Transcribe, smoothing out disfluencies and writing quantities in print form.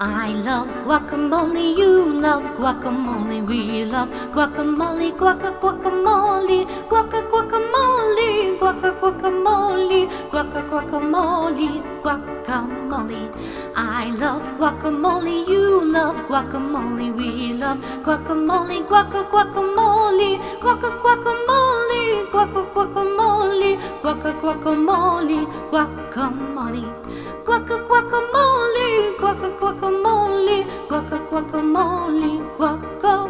I love guacamole, you love guacamole, we love guacamole, guacamole, guacamole, guacamole, guacamole. I love guacamole, you love guacamole, we love guacamole, guacamole, guacamole, guacamole, guacamole, guacamole, guacamole, guacamole, guacamole, guacamole,